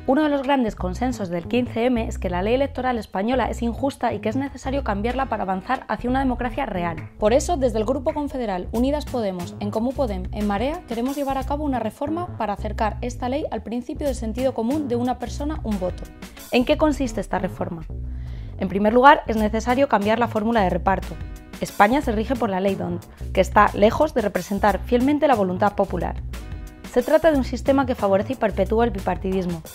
Uno de los grandes consensos del 15M es que la ley electoral española es injusta y que es necesario cambiarla para avanzar hacia una democracia real. Por eso, desde el Grupo Confederal Unidas Podemos, En Comú Podem, En Marea, queremos llevar a cabo una reforma para acercar esta ley al principio de sentido común de una persona, un voto. ¿En qué consiste esta reforma? En primer lugar, es necesario cambiar la fórmula de reparto. España se rige por la Ley D'Hondt, que está lejos de representar fielmente la voluntad popular. Se trata de un sistema que favorece y perpetúa el bipartidismo.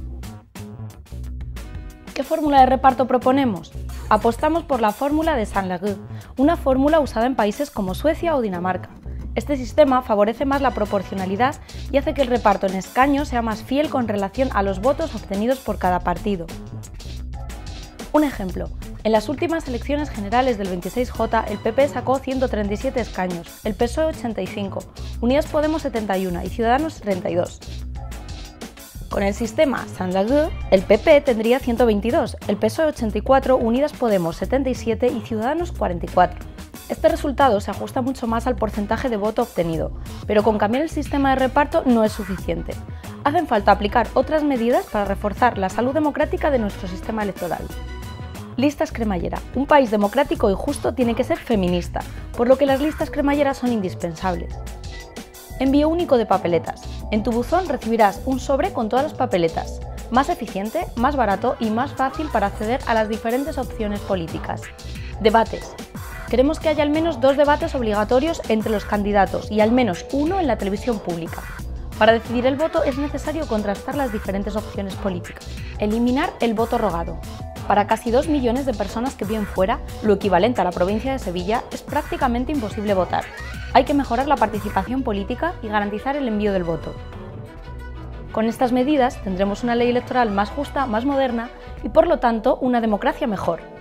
¿Qué fórmula de reparto proponemos? Apostamos por la fórmula de Saint-Laguë, una fórmula usada en países como Suecia o Dinamarca. Este sistema favorece más la proporcionalidad y hace que el reparto en escaños sea más fiel con relación a los votos obtenidos por cada partido. Un ejemplo. En las últimas elecciones generales del 26J, el PP sacó 137 escaños, el PSOE 85, Unidas Podemos 71 y Ciudadanos 32. Con el sistema Saint-Laguë, el PP tendría 122, el PSOE 84, Unidas Podemos 77 y Ciudadanos 44. Este resultado se ajusta mucho más al porcentaje de voto obtenido, pero con cambiar el sistema de reparto no es suficiente. Hacen falta aplicar otras medidas para reforzar la salud democrática de nuestro sistema electoral. Listas cremallera. Un país democrático y justo tiene que ser feminista, por lo que las listas cremalleras son indispensables. Envío único de papeletas. En tu buzón recibirás un sobre con todas las papeletas. Más eficiente, más barato y más fácil para acceder a las diferentes opciones políticas. Debates. Queremos que haya al menos 2 debates obligatorios entre los candidatos y al menos uno en la televisión pública. Para decidir el voto es necesario contrastar las diferentes opciones políticas. Eliminar el voto rogado. Para casi 2 millones de personas que viven fuera, lo equivalente a la provincia de Sevilla, es prácticamente imposible votar. Hay que mejorar la participación política y garantizar el envío del voto. Con estas medidas tendremos una ley electoral más justa, más moderna y, por lo tanto, una democracia mejor.